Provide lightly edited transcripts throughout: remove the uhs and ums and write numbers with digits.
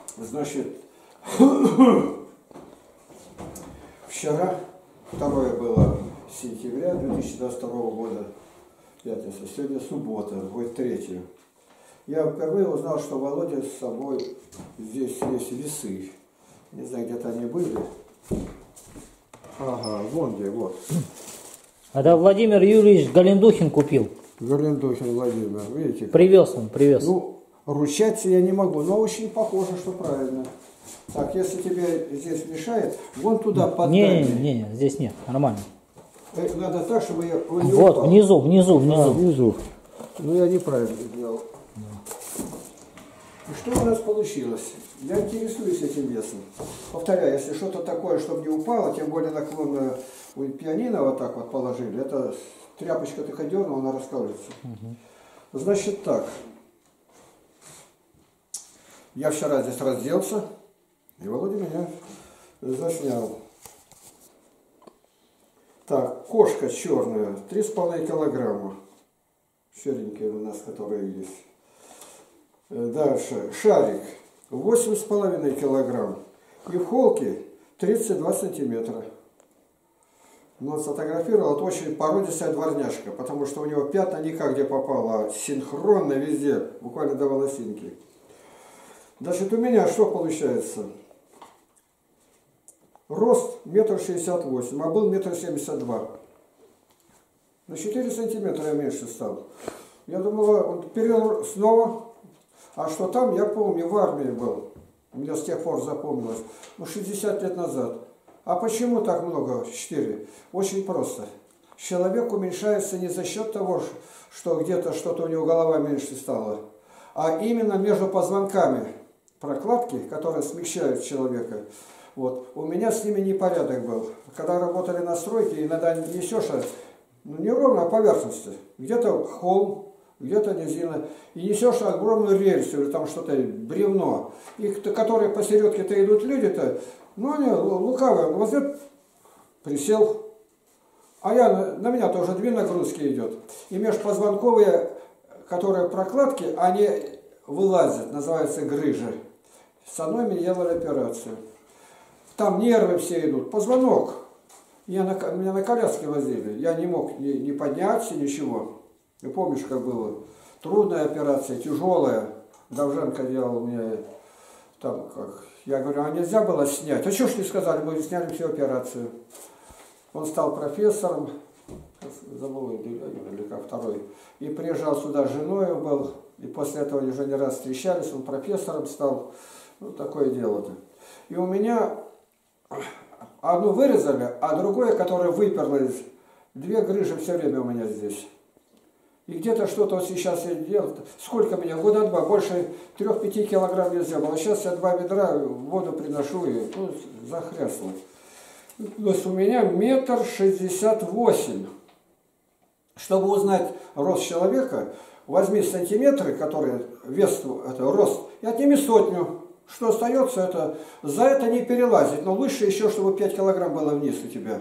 Значит, вчера, 2 было сентября 2022 года, пятница, сегодня суббота, будет 3. Я впервые узнал, что Володя с собой здесь есть весы. Не знаю, где-то они были. Ага, вон где, вот. Это Владимир Юрьевич Галендухин купил. Галендухин Владимир, видите? Привез он, привез. Ну, ручаться я не могу, но очень похоже, что правильно. Так, если тебе здесь мешает, вон туда под Не, здесь нет, нормально. Надо так, чтобы я... Вот, внизу. Внизу. Ну, я неправильно сделал. И что у нас получилось? Я интересуюсь этим весом. Повторяю, если что-то такое, чтобы не упало, тем более наклонное у пианино вот так вот положили, это тряпочка только дернула, она расколется. Значит так. Я вчера здесь разделся, и Володя меня заснял. Так, кошка черная, 3,5 килограмма. Серенькие у нас, которые есть. Дальше, шарик, 8,5 килограмм. И в холке 32 сантиметра. Но сфотографировал, это очень породистая дворняжка, потому что у него пятна никак где попало, а синхронно везде, буквально до волосинки. Значит, у меня что получается? Рост 1,68 м, а был 1,72 м. На 4 сантиметра я меньше стал. Я думала, он перерос снова. А что там, я помню, в армии был. У меня с тех пор запомнилось. 60 лет назад. А почему так много? 4. Очень просто. Человек уменьшается не за счет того, что где-то что-то у него голова меньше стала, а именно между позвонками прокладки, которые смягчают человека. Вот. У меня с ними непорядок был. Когда работали на стройке, иногда несешь, не ровно, а поверхности. Где-то холм, где-то низина. И несешь огромную рельсу, или там что-то, бревно. И которые посередке-то идут люди-то, ну они лукавые. Вот это присел. А на меня тоже 2 нагрузки идет. И межпозвонковые, которые прокладки, они вылазят, называется грыжа. С одной мне делали операцию. Там нервы все идут, позвонок. Меня на коляске возили. Я не мог ни подняться, ничего. Ты помнишь, как было? Трудная операция, тяжелая. Довженко делал мне там как. Я говорю, а нельзя было снять? А что ж не сказали, мы сняли всю операцию. Он стал профессором, забыл, или как второй. И приезжал сюда с женой был. И после этого уже не раз встречались, он профессором стал. Ну, такое дело-то. И у меня одну вырезали, а другое, которое выперлось, 2 грыжи все время у меня здесь. И где-то что-то вот сейчас я делал. Сколько меня? Года 2, больше 3-5 килограмм нельзя было. Сейчас я 2 ведра воду приношу и захрясло. То есть у меня 1,68 м. Чтобы узнать рост человека, возьми сантиметры, которые вес, это рост, и отними 100. Что остается, это за это не перелазить, но лучше еще, чтобы 5 килограмм было вниз у тебя.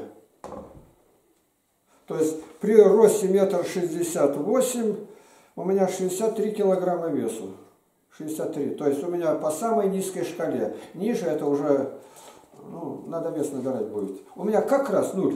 То есть при росте 1,68 м у меня 63 килограмма весу. 63. То есть у меня по самой низкой шкале. Ниже это уже, ну, надо вес набирать будет. У меня как раз 0.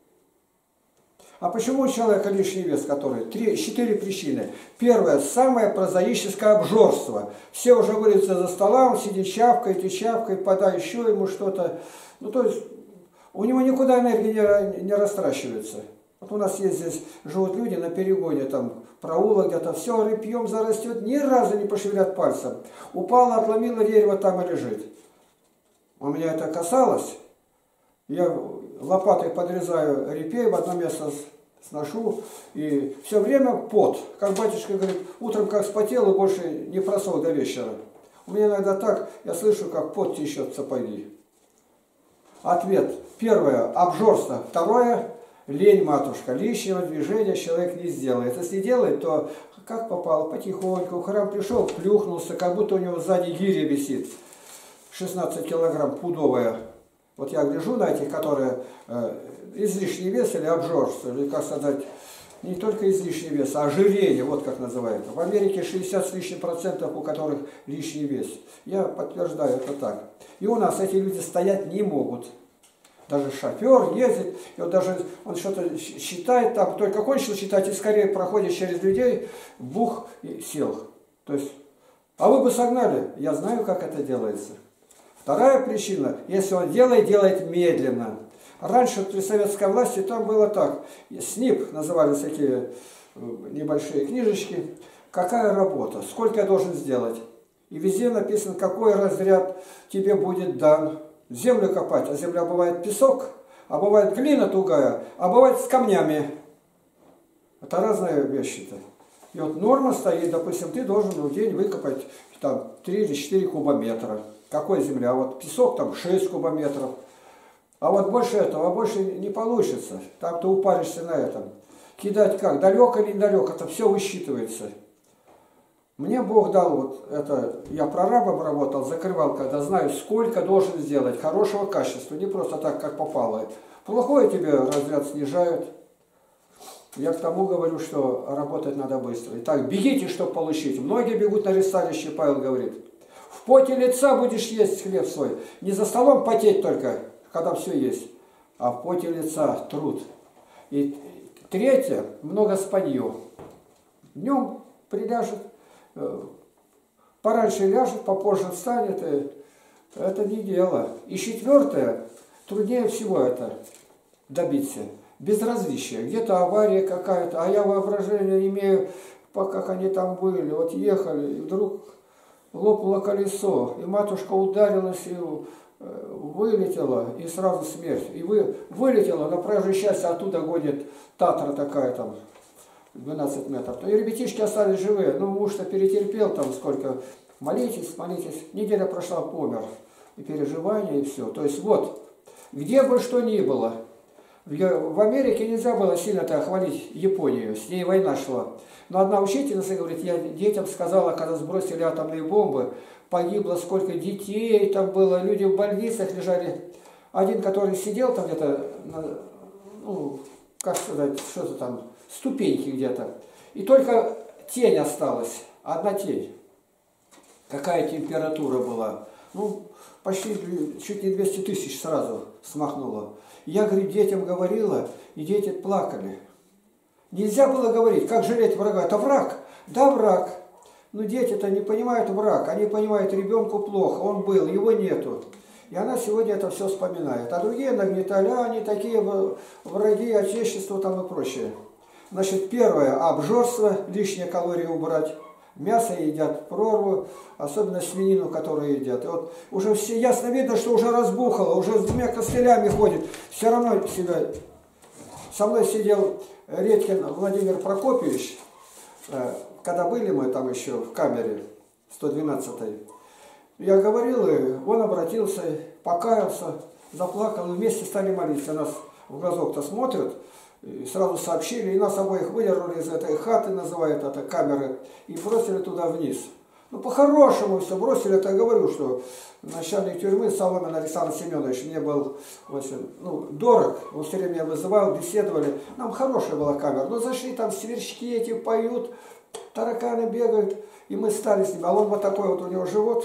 А почему у человека лишний вес, который? 4 причины. Первое, самое прозаическое обжорство. Все уже вылезли за столом, сидит чавкает, подай еще ему что-то. Ну, то есть, у него никуда энергия не растрачивается. Вот у нас есть здесь, живут люди на перегоне, там, проулок где-то, все репьем зарастет, ни разу не пошевелят пальцем. Упало, отломило дерево, там и лежит. У меня это касалось. Я лопатой подрезаю репей, в одно место сношу, и все время пот. Как батюшка говорит, утром как вспотел и больше не просох до вечера. У меня иногда так, я слышу, как пот течет в сапоги. Ответ. Первое, обжорство. Второе, лень, матушка. Лишнего движения человек не сделает. Если делает, то как попало, потихоньку. В храм пришел, плюхнулся, как будто у него сзади гиря висит. 16 килограмм пудовая. Вот я гляжу на этих, которые излишний вес или обжорство, или, как сказать, не только излишний вес, а ожирение, вот как называют. В Америке 60 с лишним процентов, у которых лишний вес. Я подтверждаю, это так. И у нас эти люди стоять не могут. Даже шофер ездит, и вот даже он что-то считает там, только кончил считать, и скорее проходит через людей, бух, и сел. То есть, а вы бы согнали. Я знаю, как это делается. Вторая причина, если он делает медленно. Раньше при советской власти там было так. СНИП назывались такие небольшие книжечки. Какая работа, сколько я должен сделать. И везде написано, какой разряд тебе будет дан. Землю копать, а земля бывает песок, а бывает глина тугая, а бывает с камнями. Это разные вещи-то. И вот норма стоит, допустим, ты должен в день выкопать там 3 или 4 кубометра. Какой земля? А вот песок там 6 кубометров. А вот больше этого, больше не получится. Там ты упаришься на этом. Кидать как? Далеко или недалеко? Это все высчитывается. Мне Бог дал вот это, я прорабом работал, закрывал, когда знаю, сколько должен сделать, хорошего качества, не просто так, как попало. Плохое тебе разряд снижают. Я к тому говорю, что работать надо быстро. Итак, бегите, чтобы получить. Многие бегут на ресталище, Павел говорит. В поте лица будешь есть хлеб свой. Не за столом потеть только, когда все есть, а в поте лица труд. И третье, много спанье. Днем приляжет, пораньше ляжет, попозже встанет. Это не дело. И четвертое, труднее всего это добиться. Безразличие. Где-то авария какая-то, а я воображение имею, как они там были. Вот ехали, и вдруг лопнуло колесо, и матушка ударилась, и вылетела, и сразу смерть. И вылетела, на проезжей части оттуда гонит Татра такая там, 12 метров. И ребятишки остались живые. Ну, муж-то перетерпел там сколько. Молитесь, молитесь. Неделя прошла, помер. И переживания, и все. То есть вот, где бы что ни было. В Америке нельзя было сильно-то хвалить Японию. С ней война шла. Но одна учительница говорит, я детям сказала, когда сбросили атомные бомбы, погибло сколько детей там было, люди в больницах лежали. Один, который сидел там где-то, ну, как сказать, что-то там, ступеньки где-то. И только тень осталась, одна тень. Какая температура была? Ну, почти чуть не 200 тысяч сразу смахнуло. Я, говорю, детям говорила, и дети плакали. Нельзя было говорить, как жалеть врага. Это враг? Да, враг. Но дети-то не понимают враг. Они понимают, ребенку плохо, он был, его нету. И она сегодня это все вспоминает. А другие нагнетали, они такие враги отечества там и прочее. Значит, первое, обжорство, лишние калории убрать. Мясо едят в прорву, особенно свинину, которую едят. И вот уже все ясно видно, что уже разбухало, уже с 2 костылями ходит. Все равно себя... Со мной сидел Редькин Владимир Прокопьевич, когда были мы там еще в камере 112-й. Я говорил, и он обратился, покаялся, заплакал, и вместе стали молиться. Нас в глазок-то смотрят, и сразу сообщили, и нас обоих выдернули из этой хаты, называют это камеры, и бросили туда вниз. Ну, по-хорошему все бросили, это я говорю, что начальник тюрьмы Соломин Александр Семенович мне был очень, дорог, он все время меня вызывал, беседовали. Нам хорошая была камера, но зашли, там сверчки эти поют, тараканы бегают, и мы стали с ним, а он вот такой вот у него живот,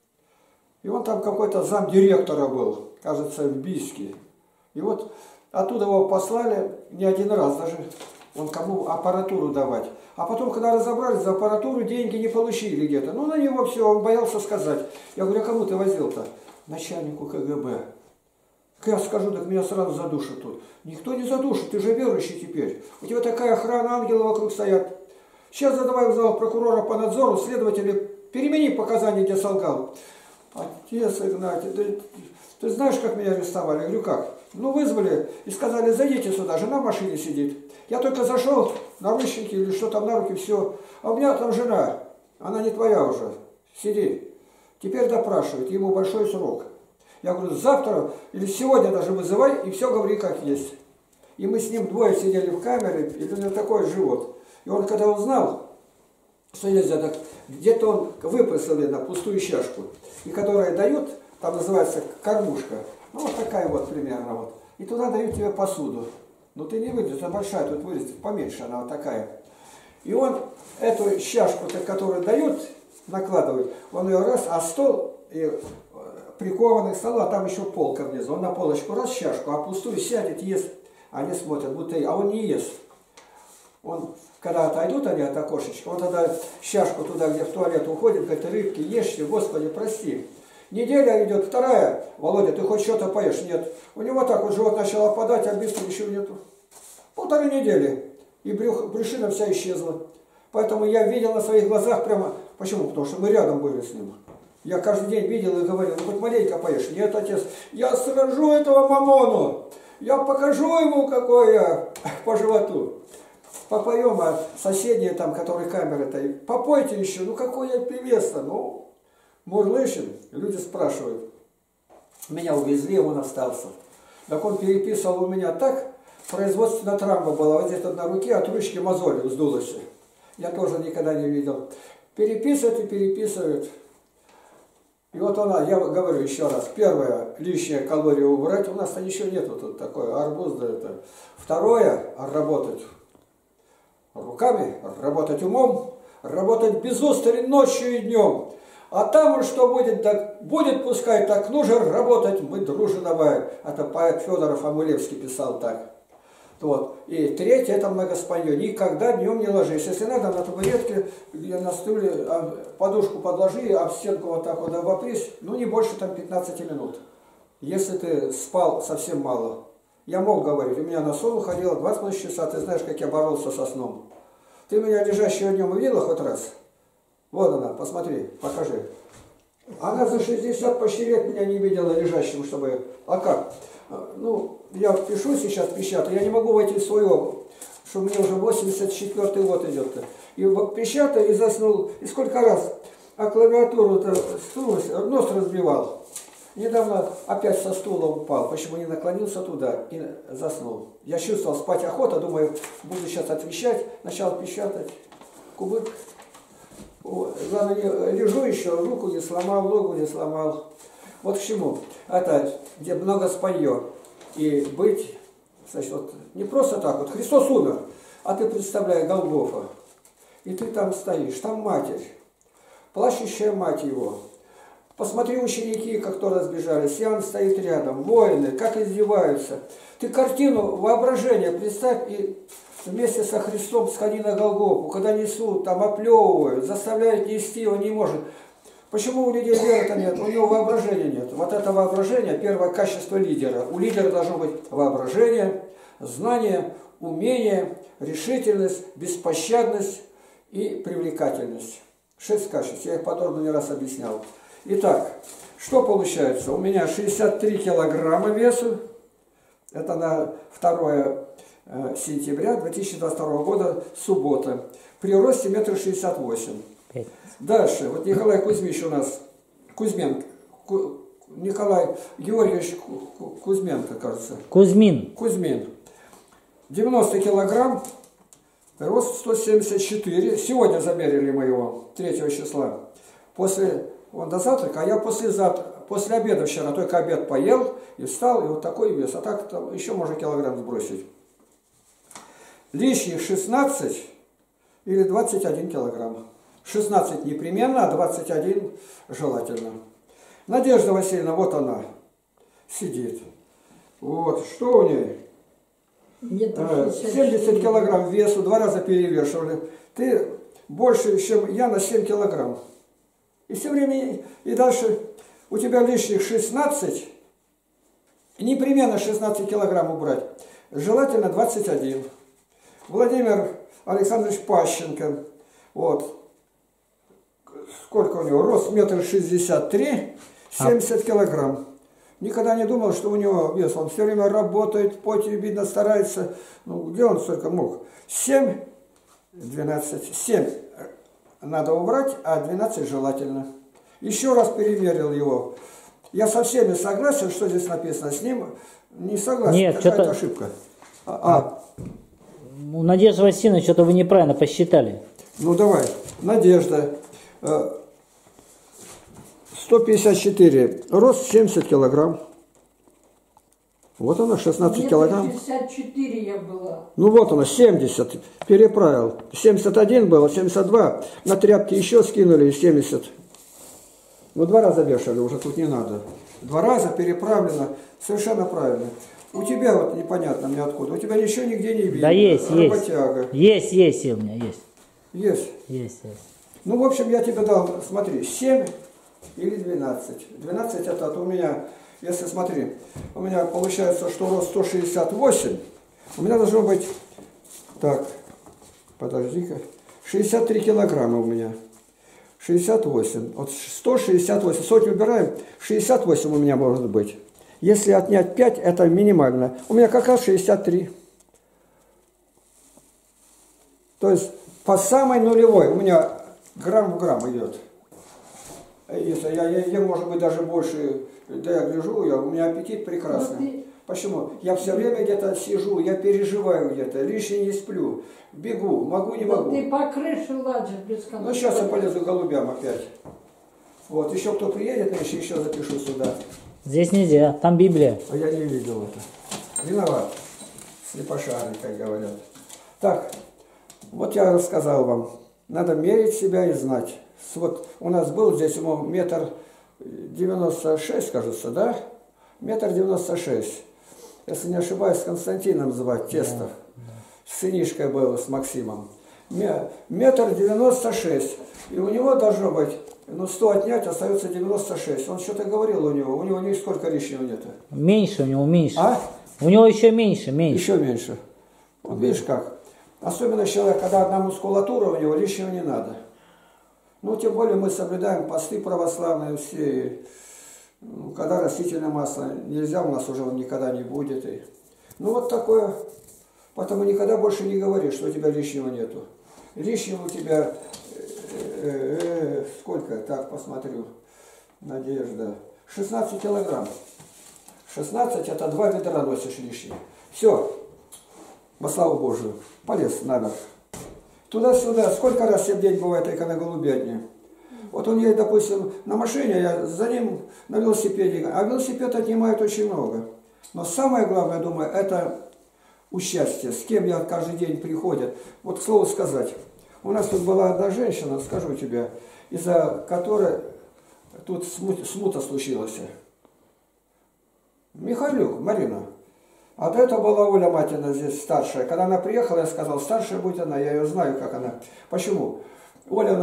и он там какой-то замдиректора был, кажется, в Бийске. И вот оттуда его послали не один раз даже, он кому аппаратуру давать. А потом, когда разобрались, за аппаратуру деньги не получили где-то. Ну, на него все, он боялся сказать. Я говорю, а кому ты возил-то? Начальнику КГБ. Я скажу, так меня сразу задушат тут. Никто не задушит, ты же верующий теперь. У тебя такая охрана, ангелы вокруг стоят. Сейчас задавай в зал прокурора по надзору, следователя, перемени показания, где солгал. Отец Игнатий, ты знаешь, как меня арестовали? Я говорю, как? Ну, вызвали и сказали, зайдите сюда, жена в машине сидит. Я только зашел, наручники или что там на руки, все. А у меня там жена, она не твоя уже, сиди. Теперь допрашивают, ему большой срок. Я говорю, завтра или сегодня даже вызывай и все говори как есть. И мы с ним двое сидели в камере, и у него такой живот. И он когда узнал, что нельзя, где-то он выпросил на пустую чашку, и которая дают, там называется кормушка, ну вот такая вот примерно вот. И туда дают тебе посуду. Ну ты не выйдешь, она большая, тут вылезет поменьше, она вот такая. И он эту чашку, которую дают, накладывает, он ее раз, а стол и прикованный к столу, а там еще полка внизу. Он на полочку раз чашку, а пустую сядет, ест. Они смотрят, будто а он не ест. Он, когда отойдут они от окошечка, он тогда чашку туда, где в туалет уходит, говорит, рыбки, ешьте, Господи, прости. Неделя идет, вторая, Володя, ты хоть что-то поешь? Нет. У него так вот живот начал опадать, а быстро еще нету. 1,5 недели. И брюшина вся исчезла. Поэтому я видел на своих глазах прямо... Почему? Потому что мы рядом были с ним. Я каждый день видел и говорил, ну хоть маленько поешь. Нет, отец, я сражу этого мамону. Я покажу ему, какой я по животу. Попоем, а соседние там, которые камеры-то, попойте еще, ну какой я певец-то, ну, мурлышин. Люди спрашивают. Меня увезли, он остался. Так он переписывал у меня так, производственная травма была, вот здесь вот на руке от ручки мозоль вздулась. Я тоже никогда не видел. Переписывают и переписывают. И вот она, я говорю еще раз, первое, лишние калории убрать, у нас-то ничего нету тут такое, арбуз, да это. Второе, работать руками, работать умом, работать без устали ночью и днем. А там уж что будет, так будет пускай, так нужно работать, мы дружно давай. Это поэт Федоров Амулевский писал так. Вот. И третье, это многоспанье. Никогда днем не ложись. Если надо, на табуретке, где на стуле, подушку подложи, об стенку вот так вот обопрись, ну не больше там 15 минут. Если ты спал совсем мало. Я мог говорить, у меня на сон уходило 20 часа, ты знаешь, как я боролся со сном. Ты меня лежащего днем видела хоть раз? Вот она, посмотри, покажи. Она за 60 почти лет меня не видела лежащим, чтобы... А как? Ну, я пишу сейчас, печатаю, я не могу войти в свой опыт, что мне уже 84-й год идет. И вот печатаю и заснул. И сколько раз? А клавиатуру-то нос разбивал. Недавно опять со стула упал, почему не наклонился туда и заснул. Я чувствовал, спать охота, думаю, буду сейчас отвечать, начал печатать, кубык. Лежу еще, руку не сломал, ногу не сломал. Вот к чему. Это где много спанье. И быть, значит, вот не просто так, вот Христос умер, а ты представляй, Голгофа. И ты там стоишь, там матерь, плачущая мать его. Посмотри, ученики, как то разбежались, Иоанн стоит рядом, воины, как издеваются. Ты картину воображения представь и вместе со Христом сходи на Голгофу, когда несут, там оплевывают, заставляют нести, он не может. Почему у людей веры-то нет? У него воображения нет. Вот это воображение, первое качество лидера. У лидера должно быть воображение, знание, умение, решительность, беспощадность и привлекательность. 6 качеств, я их подробно не раз объяснял. Итак, что получается? У меня 63 килограмма весу. Это на 2 сентября 2022 года, суббота. При росте 1,68 м. Дальше, вот Николай Кузьмич у нас, Кузьменко, Николай Георгиевич Кузьменко, кажется. Кузьмин. 90 килограмм, рост 174. Сегодня замерили мы его, 3 числа. Он до завтрака, а я после обеда вчера, только обед поел и встал, и вот такой вес. А так там еще можно килограмм сбросить. Лишних 16 или 21 килограмм. 16 непременно, а 21 желательно. Надежда Васильевна, вот она, сидит. Вот, что у нее? 70 килограмм весу, 2 раза перевешивали. Ты больше, чем я, на 7 килограмм. И все время, и дальше у тебя лишних 16, непременно 16 килограмм убрать. Желательно 21. Владимир Александрович Пащенко, вот. Сколько у него? Рост 1,63 м, 70 килограмм. Никогда не думал, что у него вес. Он все время работает, поте, видно, старается. Ну, где он столько мог? 7, 12, 7 надо убрать, а 12 желательно. Еще раз перемерил его. Я со всеми согласен, что здесь написано. С ним не согласен. Нет, какая-то ошибка. У Надежды Васильевны что-то вы неправильно посчитали. Ну, давай. Надежда. 154. Рост 70 килограмм. Вот она, 16 Мне килограмм. 54 я была. Ну вот она, 70. Переправил. 71 было, 72. На тряпки еще скинули, 70. Ну 2 раза вешали, уже тут не надо. 2 раза переправлено. Совершенно правильно. У тебя вот непонятно мне откуда. У тебя ничего нигде не видно. Да есть, Работяга. есть у меня, есть. Есть. Есть. Ну, в общем, я тебе дал, смотри, 7 или 12. 12 это у меня, если смотри, у меня получается, что рост 168, у меня должно быть, так, подожди-ка, 63 килограмма у меня. 68. Вот 168. Сотню убираем, 68 у меня может быть. Если отнять 5, это минимально. У меня как раз 63. То есть по самой нулевой у меня грамм в грамм идет. Если я может быть, даже больше, да я гляжу, у меня аппетит прекрасный. Почему? Я все время где-то сижу, я переживаю где-то, лишнее не сплю, бегу, могу, не могу. Ты по крыше ладишь без конца. Ну, сейчас я полезу к голубям опять. Вот, еще кто приедет, я еще запишу сюда. Здесь нельзя, там Библия. А я не видел это. Виноват. Слепошарный, как говорят. Так, вот я рассказал вам. Надо мерить себя и знать. Вот у нас был здесь ему 1,96 м, кажется, да? 1,96 м. Если не ошибаюсь, Константином звать, Тестов. С сынишкой был, с Максимом. 1,96 м. И у него должно быть, 100 отнять, остается 96. Он что-то говорил у него ни сколько лишнего нет. Меньше у него, меньше. А? У него еще меньше. Еще меньше. Вот видишь как. Особенно человек, когда одна мускулатура у него, лишнего не надо. Ну, тем более мы соблюдаем посты православные все. Когда растительное масло нельзя, у нас уже никогда не будет. Ну, вот такое. Поэтому никогда больше не говори, что у тебя лишнего нету. Лишнего у тебя... сколько? Так, посмотрю. Надежда. 16 килограмм. 16 это 2 ведра носишь лишние. Все. Во славу Божию. Полез наверх. Туда-сюда. Сколько раз в день бывает только на голубятне. Вот он едет, допустим, на машине, я за ним на велосипеде. А велосипед отнимает очень много. Но самое главное, думаю, это участие. С кем я каждый день приходит. Вот к слову сказать. У нас тут была одна женщина, скажу тебе, из-за которой тут смута случилась. Михайлюк, Марина. А до этого была Оля Матина здесь старшая. Когда она приехала, я сказал, старшая будет она, я ее знаю, как она. Почему? Оля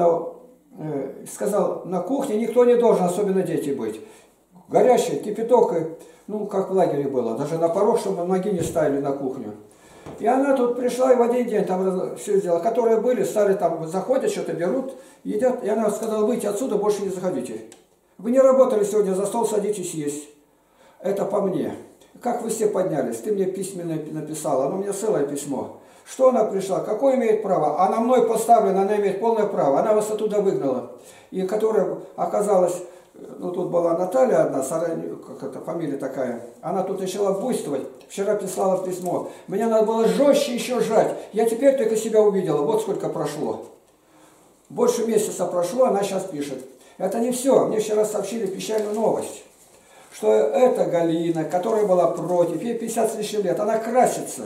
сказал, на кухне никто не должен, особенно дети, быть. Горячий, кипяток, ну, как в лагере было. Даже на порог, чтобы ноги не ставили на кухню. И она тут пришла и в один день там все сделала. Которые были, стали там, заходят, что-то берут, едят. И она сказала, выйти отсюда, больше не заходите. Вы не работали сегодня, за стол садитесь есть. Это по мне. Как вы все поднялись? Ты мне письменно написала, оно мне целое письмо. Что она пришла? Какое имеет право? Она мной поставлена, она имеет полное право. Она вас оттуда выгнала. И которая оказалась, ну тут была Наталья одна, как это, фамилия такая. Она тут начала буйствовать. Вчера прислала письмо. Мне надо было жестче еще жать. Я теперь только себя увидела. Вот сколько прошло. Больше месяца прошло, она сейчас пишет. Это не все. Мне вчера сообщили печальную новость. Что эта Галина, которая была против, ей 50 с лишним лет, она красится.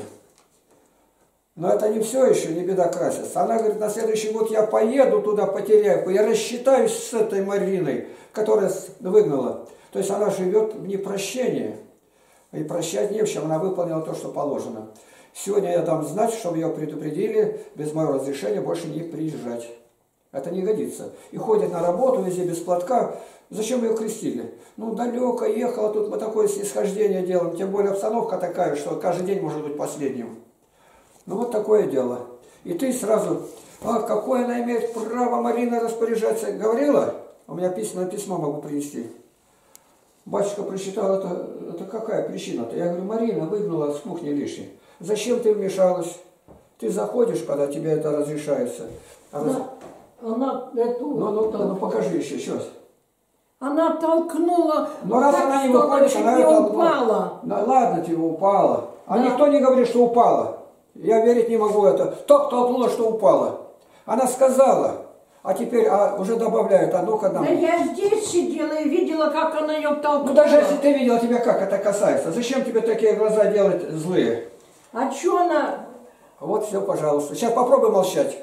Но это не все еще, не беда краситься. Она говорит, на следующий год я поеду туда, потеряю, я рассчитаюсь с этой Мариной, которая выгнала. То есть она живет в непрощении. И прощать не в чем, она выполнила то, что положено. Сегодня я дам знать, чтобы ее предупредили, без моего разрешения больше не приезжать. Это не годится. И ходит на работу везде без платка. Зачем ее крестили? Ну, далеко ехала, тут мы такое снисхождение делаем. Тем более обстановка такая, что каждый день может быть последним. Ну, вот такое дело. И ты сразу, какое она имеет право, Марина, распоряжаться? Говорила? У меня письмо могу принести. Батюшка прочитал, это какая причина-то? Я говорю, Марина выгнала с кухни лишнее. Зачем ты вмешалась? Ты заходишь, когда тебе это разрешается. Она эту... Ну, покажи еще раз. Она толкнула. Но раз она не выходит, она это упала. Ну, ладно, тебе упала. А никто не говорит, что упала. Я верить не могу это. Кто толкнула, что упала. Она сказала. А теперь уже добавляют, а ну-ка Да нам. я здесь сидела и видела, как она ее толкнула. Ну даже если ты видела, тебя как это касается? Зачем тебе такие глаза делать злые? А что она... Вот все, пожалуйста. Сейчас попробуй молчать.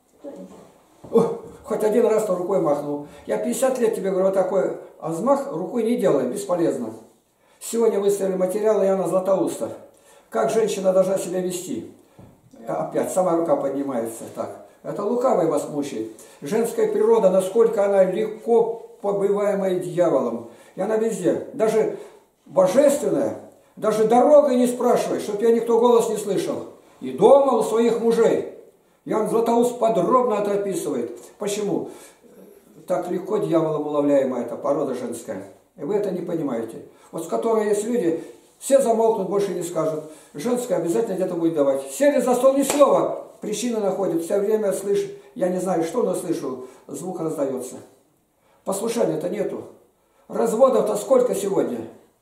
Хоть один раз то рукой махнул. Я 50 лет тебе говорю, вот такой взмах рукой не делай, бесполезно. Сегодня выставили материалы Иоанна Златоуста. Как женщина должна себя вести. Опять, сама рука поднимается. Так. Это лукавый вас мучает. Женская природа, насколько она легко побываемая дьяволом. И она везде. Даже божественная, даже дорогой не спрашивай, чтобы тебя никто голос не слышал. И дома у своих мужей. Иоанн Златоуст подробно это описывает. Почему? Так легко дьяволом уловляемая эта порода женская. И вы это не понимаете. Вот с которой есть люди, все замолкнут, больше не скажут. Женская обязательно где-то будет давать. Сели за стол, ни слова. Причина находит. Все время слышу, я не знаю что, но слышу, звук раздается. Послушания-то нету. Разводов-то сколько сегодня?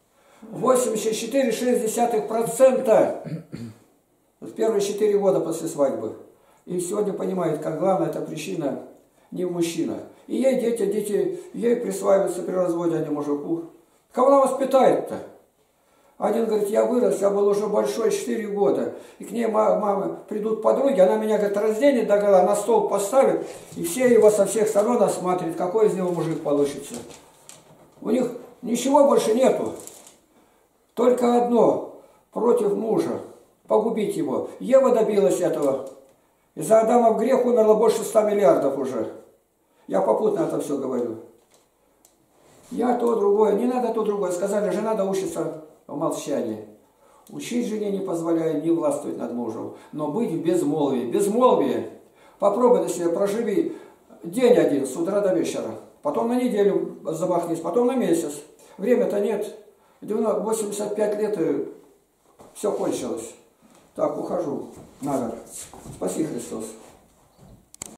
84,6% в первые 4 года после свадьбы. И сегодня понимает, как главная эта причина не в мужчинах. И ей дети ей присваиваются при разводе, а не мужику. Кого она воспитает-то? Один говорит, я вырос, я был уже большой, 4 года. И к ней мамы придут подруги, она меня, говорит, разденет догола, на стол поставит, и все его со всех сторон осматривают, какой из него мужик получится. У них ничего больше нету. Только одно, против мужа, погубить его. Ева добилась этого. Из-за Адама в грех умерло больше 100 миллиардов уже. Я попутно это все говорю. Я то, другое, не надо то, другое. Сказали, жена да учится в молчании. Учить жене не позволяет, не властвовать над мужем. Но быть в безмолвии. Безмолвие. Попробуй на себя, проживи день один, с утра до вечера. Потом на неделю замахнись, потом на месяц. Время-то нет. 85 лет и все кончилось. Так, ухожу. Надо. Спаси Христос.